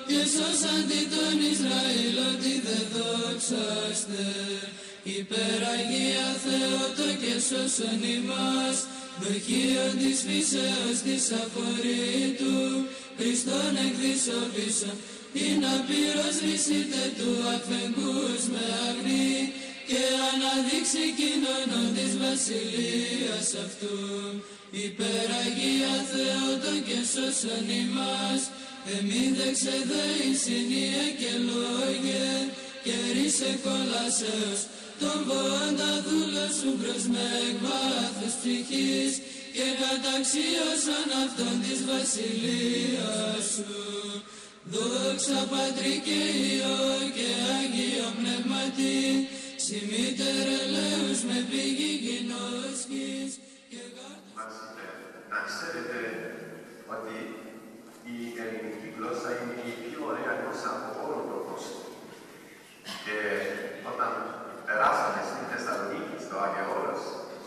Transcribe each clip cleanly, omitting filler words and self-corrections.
και σώσαντι τον Ισραήλ ότι δεν δόξαστε. Υπεραγία Θεότο και σώσον ημάς, δοχείο της φύσεως της απορρίτου, Χριστόν εκδισοπίσον, την απειροσβήσετε του αφεγγούς με αγνή, και αναδείξει κοινωνών της βασιλείας αυτού. Υπεραγία Θεότο και σώσον ημάς, εμίδεξε δεήσιν η εκελόγε, και ρίσε κολάσεως τον πόντα δούλο σου προς με εκβάθους ψυχής, και καταξίωσαν αυτόν της βασιλείας σου. Δόξα Πατρί και Υιό και Άγιο Πνεύματι, συμμήτερ ελέους με πηγή κοινόσκης και να ξέρετε ότι η ελληνική γλώσσα είναι η πιο ωραία γλώσσα από όλο τον κόσμο. Και όταν περάσαμε στην Θεσσαλονίκη, στο Άγιο Όρος,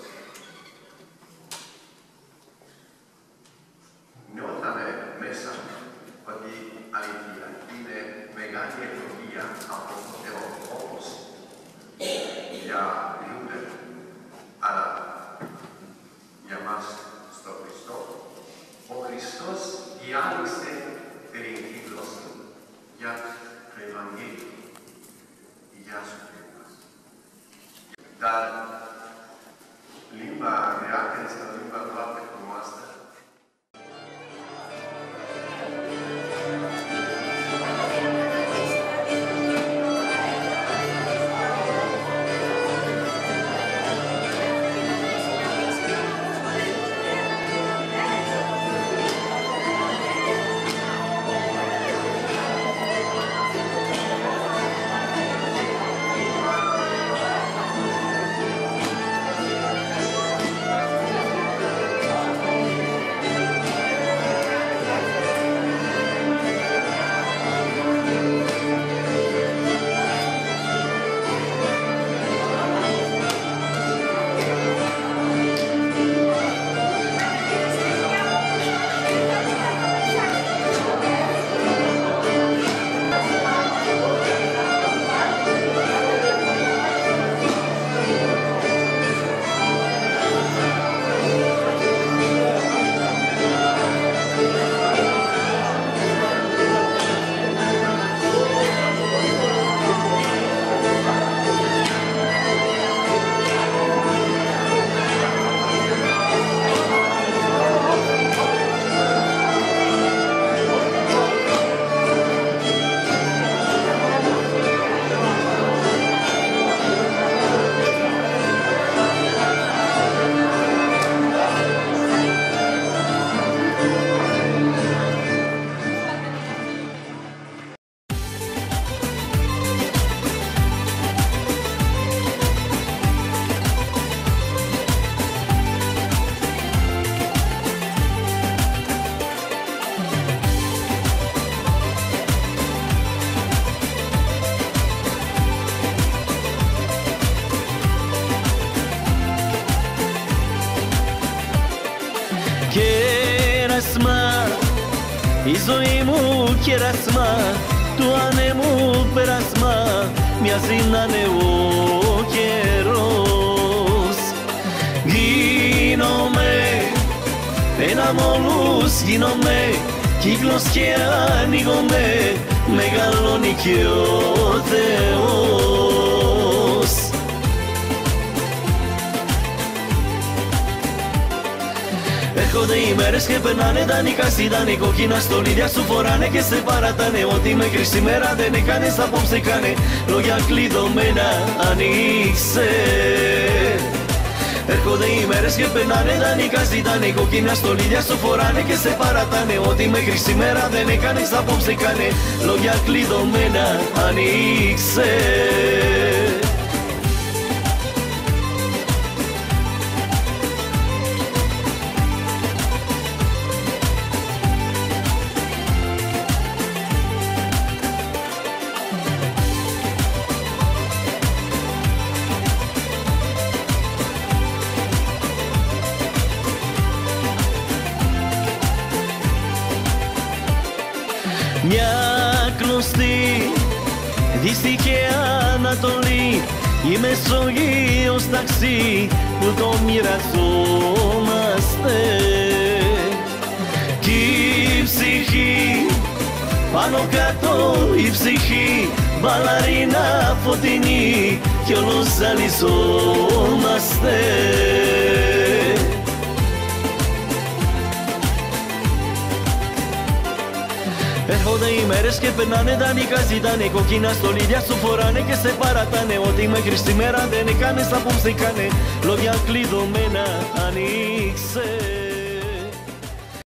νιώθαμε μέσα ότι αλήθεια είναι μεγάλη ευλογία από τον Θεό, όπως για Λούτερ, αλλά για μας στο Χριστό. Ο Χριστός διάλυσε την ελληνική γλώσσα για το Ευαγγέλιο. Γεια σου, Κύριε μας. Τα λίμπα reale sta lingua parlata con master. Η ζωή μου κερασμά, το άνεμο περασμά, μοιάζει να είναι ο καιρός. Γίνομαι ένα μόλους, γίνομαι κύκλος και ανοίγομαι, μεγαλώνει και ο Θεός. Έρχονται οι μέρες και περνάνε δανεικά στidane, κόκκινα στολίδια σου φοράνε και σε παρατάνε. Ό,τι μέχρι σήμερα δεν έκανες απόψε κάνε, λόγια κλειδωμένα ανοίξε. Έρχονται οι μέρες και περνάνε δανεικά στidane, κόκκινα στολίδια σου φοράνε και σε παρατάνε. Ό,τι μέχρι σήμερα δεν έκανες απόψε κάνε, λόγια κλειδωμένα ανοίξε. Μια γνωστή, Δύση και Ανατολή, η Μεσογείος ταξί που το μοιραζόμαστε. Κι η ψυχή, πάνω κάτω η ψυχή, μπαλαρίνα φωτεινή κι όλος ζαλιζόμαστε. Έρχονται οι μέρες και περνάνε, δανεικά ζητάνε, κόκκινα στολίδια σου φοράνε και σε παρατάνε. Ότι μέχρι σήμερα δεν έκανες, απόψε κάνε, λόγια κλειδωμένα ανοίξε.